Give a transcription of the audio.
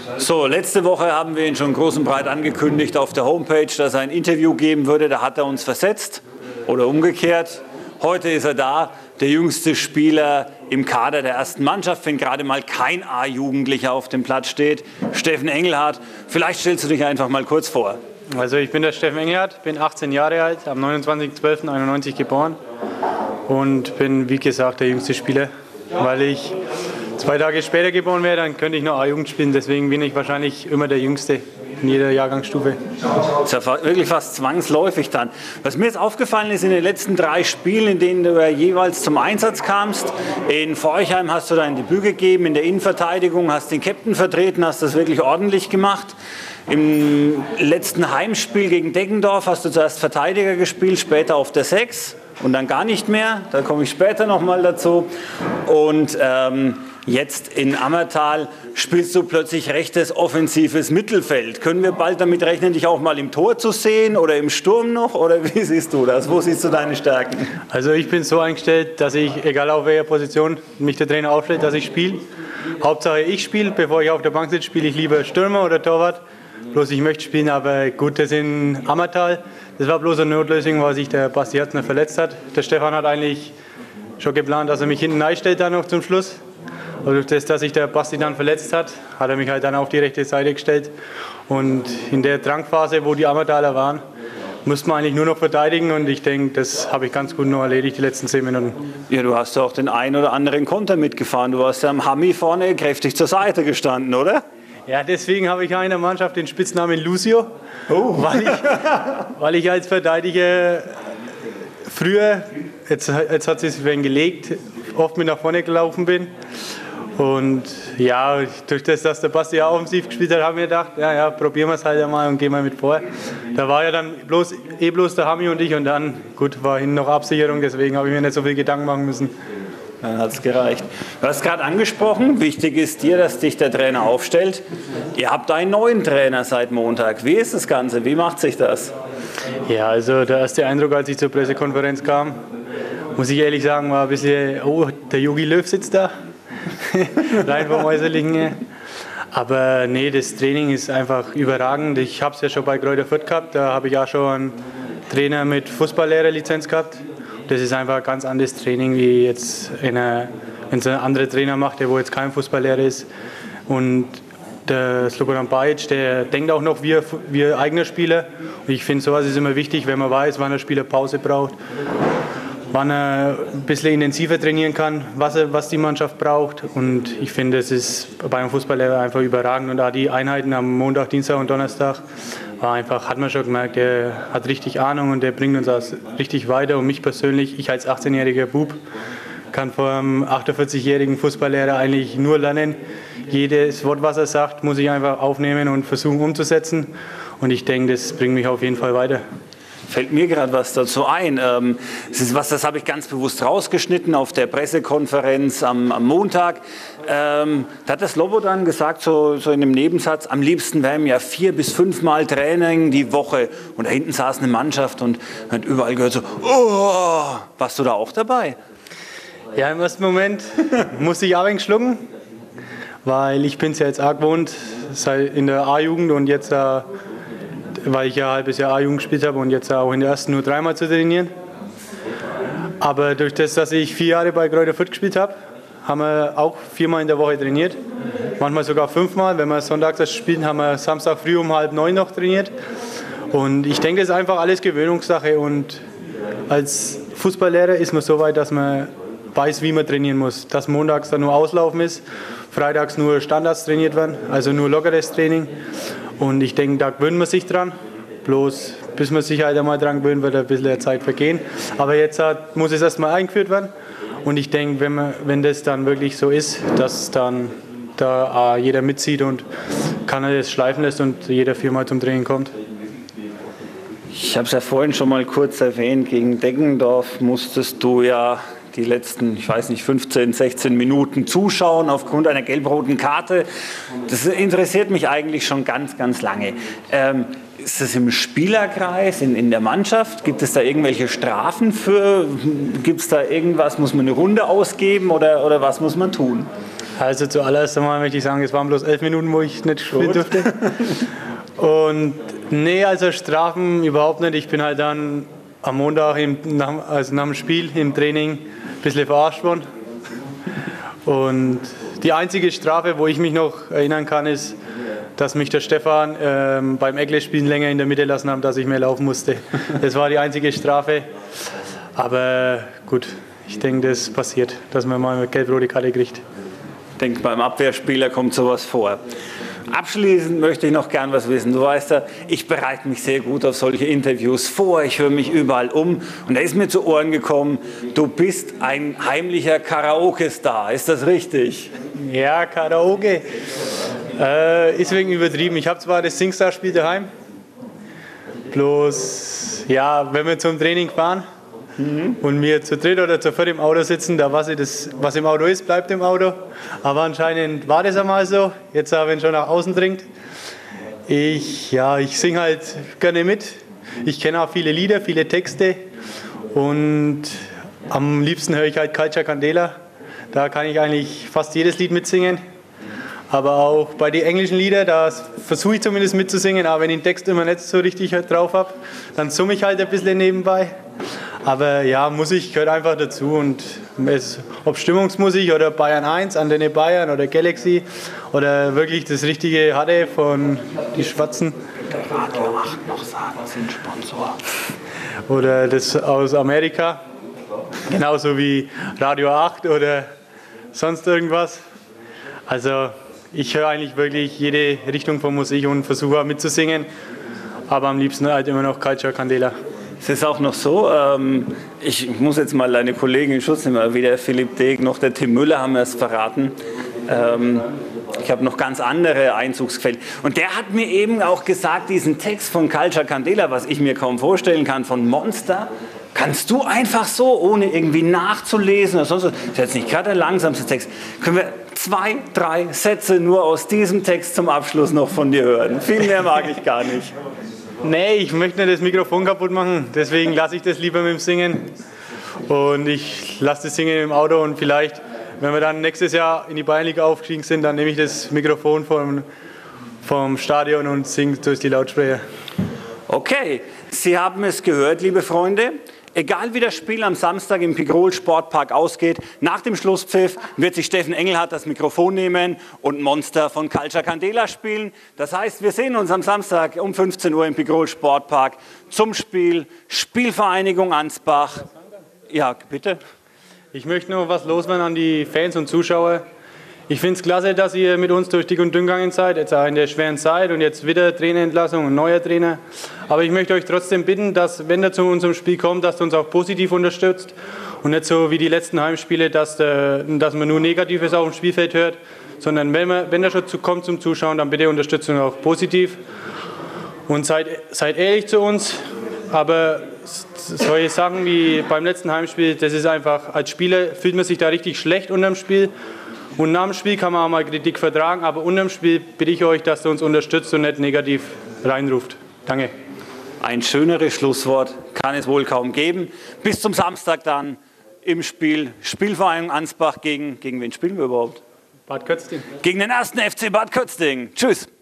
So, letzte Woche haben wir ihn schon groß und breit angekündigt auf der Homepage, dass er ein Interview geben würde. Da hat er uns versetzt oder umgekehrt. Heute ist er da, der jüngste Spieler im Kader der ersten Mannschaft, wenn gerade mal kein A-Jugendlicher auf dem Platz steht. Steffen Engelhardt, vielleicht stellst du dich einfach mal kurz vor. Also ich bin der Steffen Engelhardt, bin 18 Jahre alt, am 29.12.91 geboren und bin, wie gesagt, der jüngste Spieler. Weil ich 2 Tage später geboren wäre, dann könnte ich noch A-Jugend spielen. Deswegen bin ich wahrscheinlich immer der Jüngste in jeder Jahrgangsstufe. Das ist ja wirklich fast zwangsläufig dann. Was mir jetzt aufgefallen ist, in den letzten 3 Spielen, in denen du jeweils zum Einsatz kamst, in Forchheim hast du dein Debüt gegeben, in der Innenverteidigung hast den Captain vertreten, hast das wirklich ordentlich gemacht. Im letzten Heimspiel gegen Deggendorf hast du zuerst Verteidiger gespielt, später auf der 6 und dann gar nicht mehr. Da komme ich später nochmal dazu. Und jetzt in Ammertal spielst du plötzlich rechtes offensives Mittelfeld. Können wir bald damit rechnen, dich auch mal im Tor zu sehen oder im Sturm noch? Oder wie siehst du das? Wo siehst du deine Stärken? Also ich bin so eingestellt, dass ich, egal auf welcher Position mich der Trainer aufstellt, dass ich spiele. Hauptsache ich spiele, bevor ich auf der Bank sitze, spiele ich lieber Stürmer oder Torwart. Bloß ich möchte spielen, aber gut, das in Ammertal, das war bloß eine Notlösung, weil sich der Basti Herzner verletzt hat. Der Stefan hat eigentlich schon geplant, dass er mich hinten einstellt dann noch zum Schluss. Und durch das, dass sich der Basti dann verletzt hat, hat er mich halt dann auf die rechte Seite gestellt. Und in der Drangphase, wo die Ammertaler waren, musste man eigentlich nur noch verteidigen. Und ich denke, das habe ich ganz gut noch erledigt, die letzten 10 Minuten. Ja, du hast auch den einen oder anderen Konter mitgefahren. Du hast ja am Hammi vorne kräftig zur Seite gestanden, oder? Ja, deswegen habe ich in der Mannschaft den Spitznamen Lucio, weil ich als Verteidiger früher, jetzt hat es sich gelegt, oft mit nach vorne gelaufen bin. Und ja, durch das, dass der Basti auch offensiv gespielt hat, haben wir gedacht, ja, probieren wir es halt einmal und gehen mal mit vor. Da war ja dann bloß der Hami und ich und dann, gut, war hinten noch Absicherung, deswegen habe ich mir nicht so viel Gedanken machen müssen. Dann hat es gereicht. Du hast gerade angesprochen, wichtig ist dir, dass dich der Trainer aufstellt. Ihr habt einen neuen Trainer seit Montag. Wie ist das Ganze? Wie macht sich das? Ja, also der erste Eindruck, als ich zur Pressekonferenz kam, muss ich ehrlich sagen, war ein bisschen, oh, der Jogi Löw sitzt da. Rein vom Äußerlichen her. Aber nee, das Training ist einfach überragend. Ich habe es ja schon bei Greuther Fürth gehabt. Da habe ich auch schon einen Trainer mit Fußballlehrerlizenz gehabt. Das ist einfach ein ganz anderes Training, wie jetzt wenn es ein anderer Trainer macht, der wo jetzt kein Fußballlehrer ist. Und der Slobodan Bajic, der denkt auch noch wie eigener Spieler. Und ich finde, sowas ist immer wichtig, wenn man weiß, wann der Spieler Pause braucht, wann er ein bisschen intensiver trainieren kann, was die Mannschaft braucht. Und ich finde, es ist bei einem Fußballlehrer einfach überragend. Und da die Einheiten am Montag, Dienstag und Donnerstag war einfach, hat man schon gemerkt, der hat richtig Ahnung und der bringt uns das richtig weiter. Und mich persönlich, ich als 18-jähriger Bub, kann vom 48-jährigen Fußballlehrer eigentlich nur lernen. Jedes Wort, was er sagt, muss ich einfach aufnehmen und versuchen umzusetzen. Und ich denke, das bringt mich auf jeden Fall weiter. Fällt mir gerade was dazu ein. Das habe ich ganz bewusst rausgeschnitten auf der Pressekonferenz am Montag. Da hat der Slobodan gesagt, so in einem Nebensatz, am liebsten wären ja 4 bis 5 Mal Training die Woche. Und da hinten saß eine Mannschaft und hat überall gehört so, oh, warst du da auch dabei? Ja, im ersten Moment musste ich auch ein wenig schlucken, weil ich bin es ja jetzt auch gewohnt, in der A-Jugend und jetzt weil ich ja ein halbes Jahr A-Jugend gespielt habe und jetzt auch in der ersten nur 3-mal zu trainieren. Aber durch das, dass ich 4 Jahre bei Greuther Fürth gespielt habe, haben wir auch 4-mal in der Woche trainiert. Manchmal sogar 5-mal. Wenn wir sonntags spielen, haben wir Samstag früh um 8:30 noch trainiert. Und ich denke, das ist einfach alles Gewöhnungssache. Und als Fußballlehrer ist man so weit, dass man weiß, wie man trainieren muss. Dass montags dann nur Auslaufen ist, freitags nur Standards trainiert werden, also nur lockeres Training. Und ich denke, da gewöhnt man sich dran. Bloß bis man sich halt einmal dran gewöhnt, wird ein bisschen Zeit vergehen. Aber jetzt muss es erstmal eingeführt werden. Und ich denke, wenn das dann wirklich so ist, dass dann da jeder mitzieht und keiner das schleifen lässt und jeder 4-mal zum Training kommt. Ich habe es ja vorhin schon mal kurz erwähnt, gegen Deggendorf musstest du ja die letzten, 15, 16 Minuten zuschauen aufgrund einer gelb-roten Karte. Das interessiert mich eigentlich schon ganz, ganz lange. Ist das im Spielerkreis, in der Mannschaft? Gibt es da irgendwelche Strafen für? Gibt es da irgendwas, muss man eine Runde ausgeben oder was muss man tun? Also zuallererst einmal möchte ich sagen, es waren bloß 11 Minuten, wo ich nicht spielen durfte. Und nee, also Strafen überhaupt nicht. Ich bin halt dann am Montag nach dem Spiel im Training ein bisschen verarscht worden. Und die einzige Strafe, wo ich mich noch erinnern kann, ist, dass mich der Stefan beim Eckle-Spielen länger in der Mitte lassen haben, dass ich mehr laufen musste. Das war die einzige Strafe. Aber gut, ich denke, das passiert, dass man mal eine gelb-rote Karte kriegt. Ich denke, beim Abwehrspieler kommt sowas vor. Abschließend möchte ich noch gern was wissen. Du weißt ja, ich bereite mich sehr gut auf solche Interviews vor. Ich höre mich überall um. Und da ist mir zu Ohren gekommen, du bist ein heimlicher Karaoke-Star. Ist das richtig? Ja, Karaoke ist wegen übertrieben. Ich habe zwar das Singstar-Spiel daheim, bloß, ja, wenn wir zum Training fahren und wir zu dritt oder zu viert im Auto sitzen, da weiß ich, was im Auto ist, bleibt im Auto. Aber anscheinend war das einmal so. Jetzt, wenn es schon nach außen dringt. Ich singe halt gerne mit. Ich kenne auch viele Lieder, viele Texte. Und am liebsten höre ich halt Calcia Candela. Da kann ich eigentlich fast jedes Lied mitsingen. Aber auch bei den englischen Liedern, da versuche ich zumindest mitzusingen. Aber wenn ich den Text immer nicht so richtig drauf habe, dann summe ich halt ein bisschen nebenbei. Aber ja, Musik gehört einfach dazu. Und ob Stimmungsmusik oder Bayern 1, Antenne Bayern oder Galaxy oder wirklich das richtige Hade von die Schwarzen. Radio 8 noch sagen, sind Sponsor. Oder das aus Amerika. Genauso wie Radio 8 oder sonst irgendwas. Also ich höre eigentlich wirklich jede Richtung von Musik und versuche auch mitzusingen. Aber am liebsten halt immer noch Calcia Candela. Es ist auch noch so, ich muss jetzt mal deine Kollegen in Schutz nehmen, weder Philipp Deeg noch der Tim Müller haben mir es verraten. Ich habe noch ganz andere Einzugsquellen. Und der hat mir eben auch gesagt, diesen Text von Calcia Candela, was ich mir kaum vorstellen kann, von Monster, kannst du einfach so, ohne irgendwie nachzulesen oder sonst was, das ist jetzt nicht gerade der langsamste Text, können wir 2, 3 Sätze nur aus diesem Text zum Abschluss noch von dir hören. Viel mehr mag ich gar nicht. Nee, ich möchte nicht das Mikrofon kaputt machen, deswegen lasse ich das lieber mit dem Singen. Und ich lasse das Singen im Auto und vielleicht, wenn wir dann nächstes Jahr in die Bayernliga aufgestiegen sind, dann nehme ich das Mikrofon vom Stadion und singe durch die Lautsprecher. Okay, Sie haben es gehört, liebe Freunde. Egal wie das Spiel am Samstag im Pirol Sportpark ausgeht, nach dem Schlusspfiff wird sich Steffen Engelhardt das Mikrofon nehmen und Monster von Calcia Candela spielen. Das heißt, wir sehen uns am Samstag um 15 Uhr im Pirol Sportpark zum Spiel Spielvereinigung Ansbach. Ja, bitte. Ich möchte noch was loswerden an die Fans und Zuschauer. Ich finde es klasse, dass ihr mit uns durch dick und dünn gegangen seid, jetzt auch in der schweren Zeit und jetzt wieder Trainerentlassung und neuer Trainer. Aber ich möchte euch trotzdem bitten, dass, wenn ihr zu unserem Spiel kommt, dass ihr uns auch positiv unterstützt und nicht so wie die letzten Heimspiele, dass man nur Negatives auf dem Spielfeld hört, sondern wenn ihr schon kommt zum Zuschauen, dann bitte unterstützt uns auch positiv und seid ehrlich zu uns. Aber solche Sachen wie beim letzten Heimspiel, das ist einfach, als Spieler fühlt man sich da richtig schlecht unterm Spiel. Und nach dem Spiel kann man auch mal Kritik vertragen, aber unterm Spiel bitte ich euch, dass ihr uns unterstützt und nicht negativ reinruft. Danke. Ein schöneres Schlusswort kann es wohl kaum geben. Bis zum Samstag dann im Spiel Spielvereinigung Ansbach gegen wen spielen wir überhaupt? Bad Kötzting. Gegen den 1. FC Bad Kötzting. Tschüss.